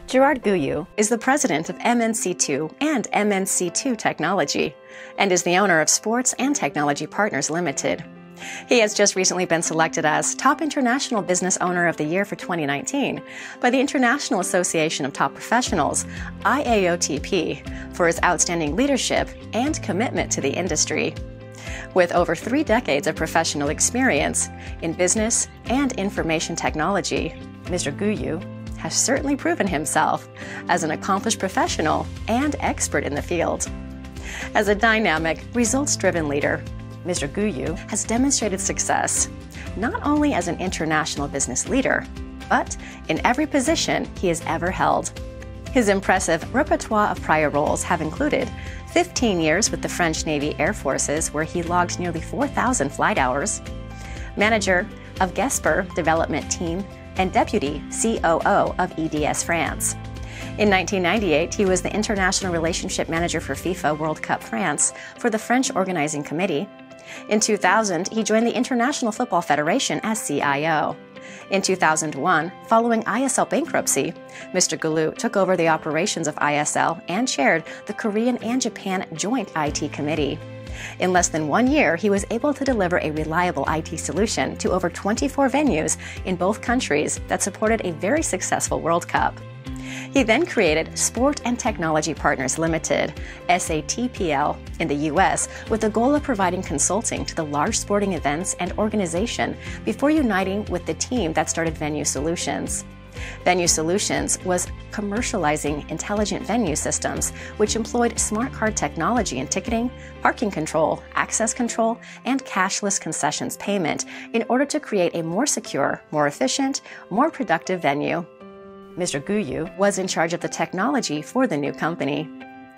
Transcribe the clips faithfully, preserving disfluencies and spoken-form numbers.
Gerard Gouillou is the president of M N C two and M N C two Technology, and is the owner of Sports and Technology Partners Limited. He has just recently been selected as Top International Business Owner of the Year for twenty nineteen by the International Association of Top Professionals, I A O T P, for his outstanding leadership and commitment to the industry. With over three decades of professional experience in business and information technology, Mister Gouillou has certainly proven himself as an accomplished professional and expert in the field. As a dynamic, results-driven leader, Mister Gouillou has demonstrated success not only as an international business leader, but in every position he has ever held. His impressive repertoire of prior roles have included fifteen years with the French Navy Air Forces, where he logged nearly four thousand flight hours, manager of Gesper Development Team, and Deputy C O O of E D S France. In nineteen ninety-eight, he was the International Relationship Manager for FIFA World Cup France for the French Organizing Committee. In two thousand, he joined the International Football Federation as C I O. In two thousand one, following I S L bankruptcy, Mister Gouillou took over the operations of I S L and chaired the Korean and Japan Joint I T Committee. In less than one year, he was able to deliver a reliable I T solution to over twenty-four venues in both countries that supported a very successful World Cup. He then created Sport and Technology Partners Limited, S A T P L, in the U S with the goal of providing consulting to the large sporting events and organization before uniting with the team that started Venue Solutions. Venue Solutions was commercializing intelligent venue systems, which employed smart card technology in ticketing, parking control, access control, and cashless concessions payment in order to create a more secure, more efficient, more productive venue. Mister Gouillou was in charge of the technology for the new company.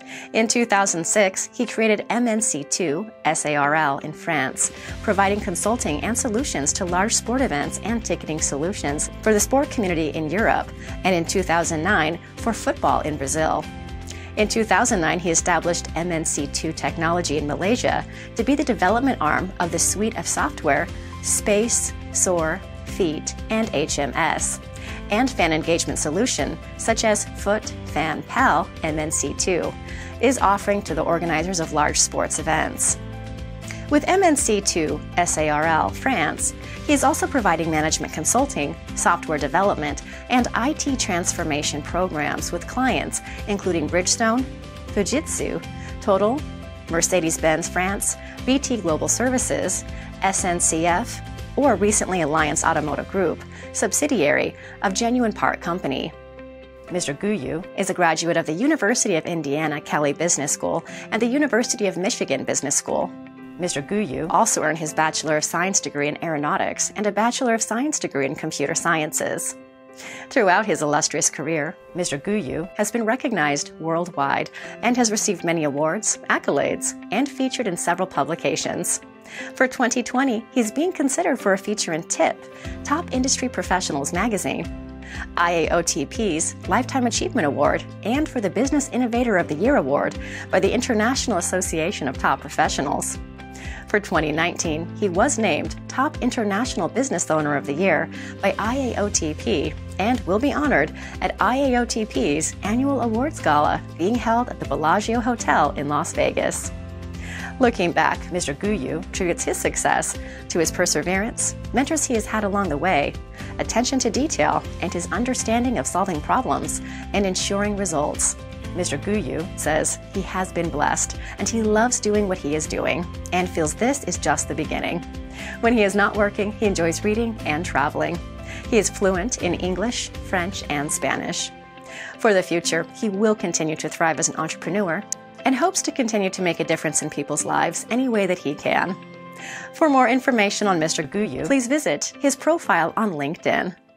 In two thousand six, he created M N C two S A R L in France, providing consulting and solutions to large sport events and ticketing solutions for the sport community in Europe, and in two thousand nine for football in Brazil. In two thousand nine, he established M N C two Technology in Malaysia to be the development arm of the suite of software Space, S O A R, Feet, and H M S, and fan engagement solution such as Foot, Fan, Pal, M N C two, is offering to the organizers of large sports events. With M N C two S A R L France, he is also providing management consulting, software development, and I T transformation programs with clients including Bridgestone, Fujitsu, Total, Mercedes-Benz France, B T Global Services, S N C F, or recently Alliance Automotive Group, subsidiary of Genuine Part Company. Mister Gouillou is a graduate of the University of Indiana Kelley Business School and the University of Michigan Business School. Mister Gouillou also earned his Bachelor of Science degree in Aeronautics and a Bachelor of Science degree in Computer Sciences. Throughout his illustrious career, Mister Gouillou has been recognized worldwide and has received many awards, accolades, and featured in several publications. For twenty twenty, he's being considered for a feature in TIP, Top Industry Professionals magazine, I A O T P's Lifetime Achievement Award, and for the Business Innovator of the Year Award by the International Association of Top Professionals. For twenty nineteen, he was named Top International Business Owner of the Year by I A O T P and will be honored at I A O T P's annual awards gala being held at the Bellagio Hotel in Las Vegas. Looking back, Mister Gouillou attributes his success to his perseverance, mentors he has had along the way, attention to detail, and his understanding of solving problems and ensuring results. Mister Gouillou says he has been blessed and he loves doing what he is doing and feels this is just the beginning. When he is not working, he enjoys reading and traveling. He is fluent in English, French, and Spanish. For the future, he will continue to thrive as an entrepreneur and hopes to continue to make a difference in people's lives any way that he can. For more information on Mister Gouillou, please visit his profile on LinkedIn.